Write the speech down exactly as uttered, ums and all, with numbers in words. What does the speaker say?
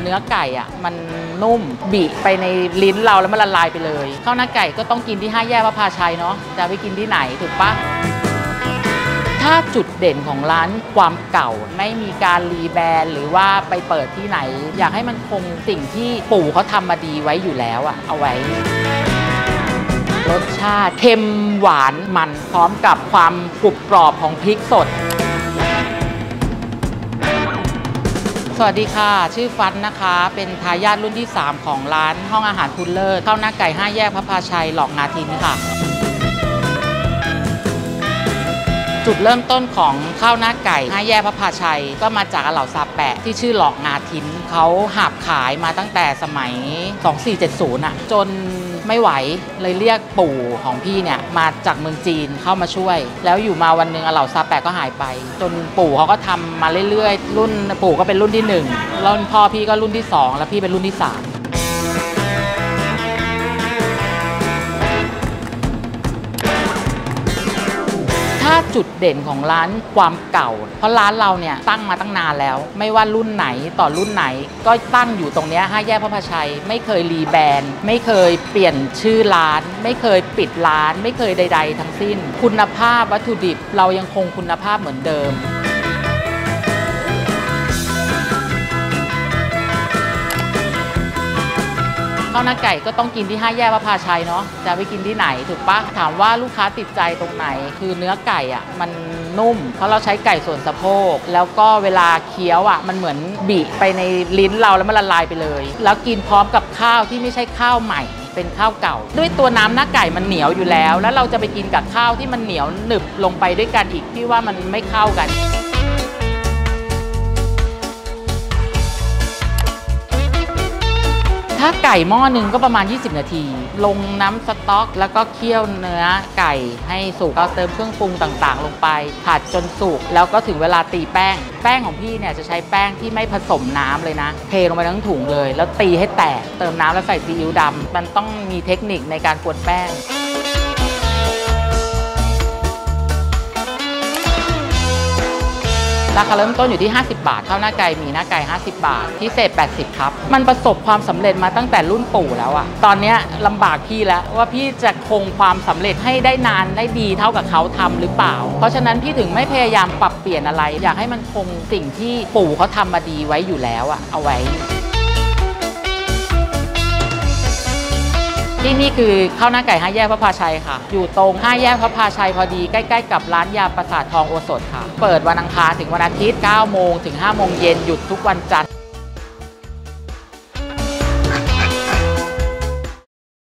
นื้อไก่อ่ะมันนุ่มบีบไปในลิ้นเราแล้วมันละลายไปเลยข้าวหน้าไก่ก็ต้องกินที่ห้าแยกพระพาชัยเนาะจะไปกินที่ไหนถูกปะถ้าจุดเด่นของร้านความเก่าไม่มีการรีแบรนด์หรือว่าไปเปิดที่ไหนอยากให้มันคงสิ่งที่ปู่เขาทำมาดีไว้อยู่แล้วอะเอาไว้รสชาติเค็มหวานมันพร้อมกับความกรุบกรอบของพริกสดสวัสดีค่ะชื่อฟันนะคะเป็นทายาทรุ่นที่สามของร้านห้องอาหารคุณเลิศข้าวหน้าไก่ห้าแยกพระพาชัยหลอกนาทินค่ะจุดเริ่มต้นของข้าวหน้าไก่ห้าแยกพระพาชัยก็มาจากอาเหล่าซาแปะที่ชื่อหลอกนาทินเขาหาบขายมาตั้งแต่สมัยสองสี่เจ็ดศูนย์อ่ะจนไม่ไหวเลยเรียกปู่ของพี่เนี่ยมาจากเมืองจีนเข้ามาช่วยแล้วอยู่มาวันหนึ่งอาเหล่าซาแปะก็หายไปจนปู่เขาก็ทำมาเรื่อยๆรุ่นปู่ก็เป็นรุ่นที่หนึ่งรุ่นพ่อพี่ก็รุ่นที่สองแล้วพี่เป็นรุ่นที่สามถ้าจุดเด่นของร้านความเก่าเพราะร้านเราเนี่ยตั้งมาตั้งนานแล้วไม่ว่ารุ่นไหนต่อรุ่นไหนก็ตั้งอยู่ตรงนี้ห้าแยกพระพาชัยไม่เคยรีแบรนด์ไม่เคยเปลี่ยนชื่อร้านไม่เคยปิดร้านไม่เคยใดๆทั้งสิ้นคุณภาพวัตถุดิบเรายังคงคุณภาพเหมือนเดิมข้าวหน้าไก่ก็ต้องกินที่ห้าแยกพระพาชัยเนาะจะไปกินที่ไหนถูกปะถามว่าลูกค้าติดใจตรงไหนคือเนื้อไก่อ่ะมันนุ่มเพราะเราใช้ไก่ส่วนสะโพกแล้วก็เวลาเคี้ยวอ่ะมันเหมือนบีบไปในลิ้นเราแล้วมันละลายไปเลยแล้วกินพร้อมกับข้าวที่ไม่ใช่ข้าวใหม่เป็นข้าวเก่าด้วยตัวน้ำหน้าไก่มันเหนียวอยู่แล้วแล้วเราจะไปกินกับข้าวที่มันเหนียวหนึบลงไปด้วยกันอีกพี่ว่ามันไม่เข้ากันถ้าไก่หม้อหนึ่งก็ประมาณยี่สิบนาทีลงน้ำสต๊อกแล้วก็เคี่ยวเนื้อไก่ให้สุกก็เติมเครื่องปรุงต่างๆลงไปผัดจนสุกแล้วก็ถึงเวลาตีแป้งแป้งของพี่เนี่ยจะใช้แป้งที่ไม่ผสมน้ำเลยนะเทลงไปทั้งถุงเลยแล้วตีให้แตกเติมน้ำแล้วใส่ซีอิ๊วดำมันต้องมีเทคนิคในการกวนแป้งราคาเริ่มต้นอยู่ที่ห้าสิบบาทข้าวหน้าไก่มีหน้าไก่ห้าสิบบาทพิเศษแปดสิบครับมันประสบความสำเร็จมาตั้งแต่รุ่นปู่แล้วอะตอนนี้ลำบากพี่แล้วว่าพี่จะคงความสำเร็จให้ได้นานได้ดีเท่ากับเขาทำหรือเปล่าเพราะฉะนั้นพี่ถึงไม่พยายามปรับเปลี่ยนอะไรอยากให้มันคงสิ่งที่ปู่เขาทำมาดีไว้อยู่แล้วอะเอาไว้ที่นี่คือข้าวหน้าไก่ห้าแยกพระพาชัยค่ะอยู่ตรงห้าแยกพระพาชัยพอดีใกล้ๆกับร้านยาปราสาททองโอสถค่ะเปิดวันอังคารถึงวันอาทิตย์เก้าโมงถึงห้าโมงเย็นหยุดทุกวันจันทร์